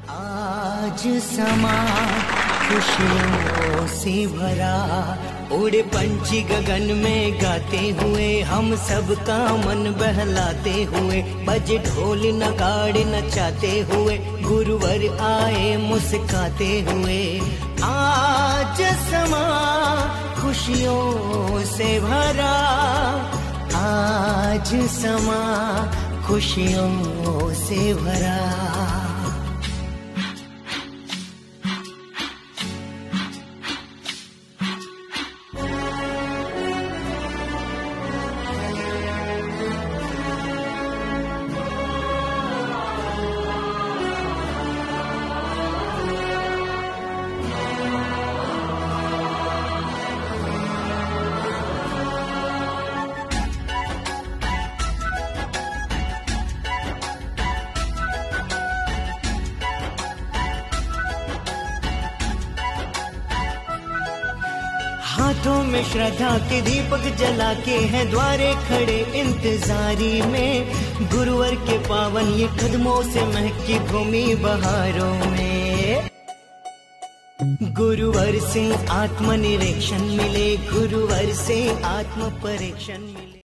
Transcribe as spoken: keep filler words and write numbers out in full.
आज समा खुशियों से भरा, उड़े पंछी गगन में गाते हुए, हम सबका मन बहलाते हुए, बजे ढोल नगाड़े नचाते हुए, गुरुवर आए मुस्काते हुए। आज समा खुशियों से भरा, आज समा खुशियों से भरा। हाथों में श्रद्धा के दीपक जला के हैं द्वारे खड़े इंतजारी में, गुरुवर के पावन ये कदमों से महकी भूमि बहारों में। गुरुवर से आत्मनिरीक्षण मिले, गुरुवर से आत्म परीक्षण मिले।